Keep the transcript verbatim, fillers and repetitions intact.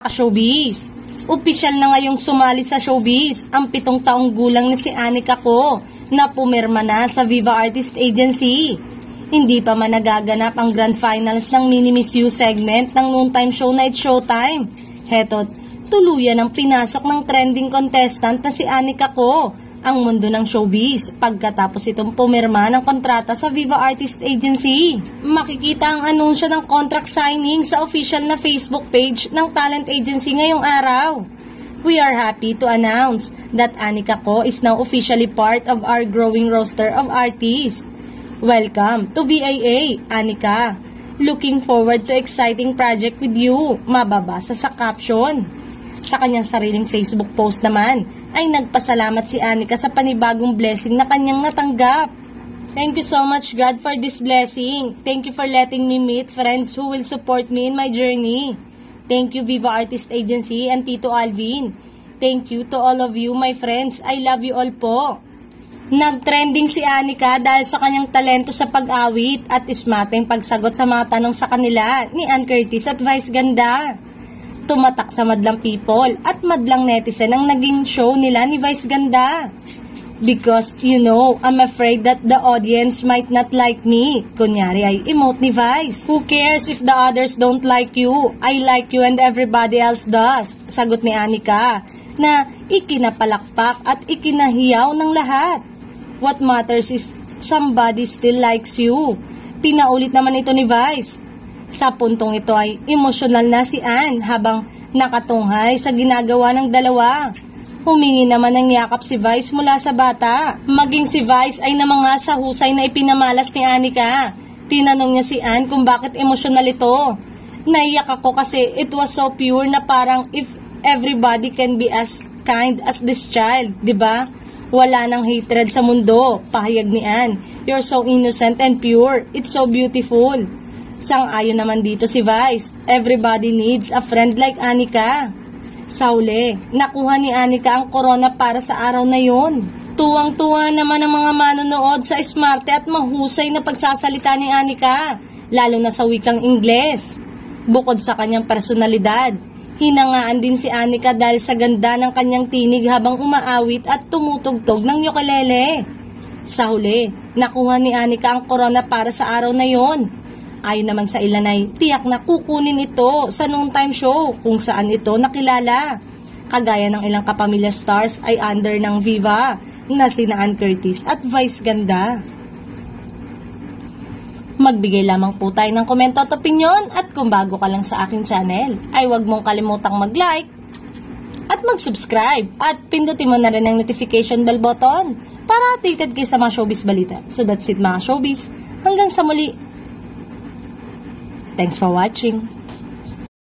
Showbiz. Opisyal na ngayong sumali sa showbiz ang pitong taong gulang na si Anika Ko na pumirma na sa Viva Artist Agency. Hindi pa man nagaganap ang grand finals ng Mini Miss You segment ng noontime show na It's Showtime. Heto't tuluyan ang pinasok ng trending contestant na si Anika Ko ang mundo ng showbiz pagkatapos itong pumirma ng kontrata sa Viva Artist Agency. Makikita ang anunsyo ng contract signing sa official na Facebook page ng talent agency ngayong araw. We are happy to announce that Anika Ko is now officially part of our growing roster of artists. Welcome to V A A, Anika. Looking forward to exciting project with you. Mababasa sa caption. Sa kanyang sariling Facebook post naman, ay nagpasalamat si Anika sa panibagong blessing na kanyang natanggap. Thank you so much God for this blessing. Thank you for letting me meet friends who will support me in my journey. Thank you Viva Artist Agency and Tito Alvin. Thank you to all of you my friends. I love you all po. Nag-trending si Anika dahil sa kanyang talento sa pag-awit at ismateng pagsagot sa mga tanong sa kanila ni Ann Curtis at Vice Ganda. Tumatak sa madlang people at madlang netizen ang naging show nila ni Vice Ganda. Because, you know, I'm afraid that the audience might not like me. Kunyari ay emote ni Vice. Who cares if the others don't like you? I like you and everybody else does. Sagot ni Anika na ikinapalakpak at ikinahiyaw ng lahat. What matters is somebody still likes you. Pinaulit naman ito ni Vice. Sa puntong ito ay emosyonal na si Ann habang nakatunghay sa ginagawa ng dalawa. Humingi naman ng yakap si Vice mula sa bata. Maging si Vice ay namanga sa husay na ipinamalas ni Anika. Tinanong niya si Ann kung bakit emosyonal ito. Naiyak ako kasi it was so pure na parang if everybody can be as kind as this child, di ba? Wala nang hatred sa mundo, pahayag ni Ann. You're so innocent and pure. It's so beautiful. Sang-ayon naman dito si Vice. Everybody needs a friend like Anika. Sa huli, nakuha ni Anika ang corona para sa araw na yon. Tuwang-tuwa naman ang mga manonood sa smarte at mahusay na pagsasalita ni Anika, lalo na sa wikang Ingles. Bukod sa kanyang personalidad, hinangaan din si Anika dahil sa ganda ng kanyang tinig habang umaawit at tumutugtog ng ukulele. Sa huli, nakuha ni Anika ang corona para sa araw na yon. Ayon naman sa ilan ay tiyak na kukunin ito sa noontime show kung saan ito nakilala. Kagaya ng ilang kapamilya stars ay under ng Viva na sina Ann Curtis at Vice Ganda. Magbigay lamang po tayo ng komento at opinion at kung bago ka lang sa aking channel ay huwag mong kalimutang mag-like at mag-subscribe at pindutin mo na rin ang notification bell button para updated kayo sa mga showbiz balita. So that's it mga showbiz. Hanggang sa muli. Thanks for watching.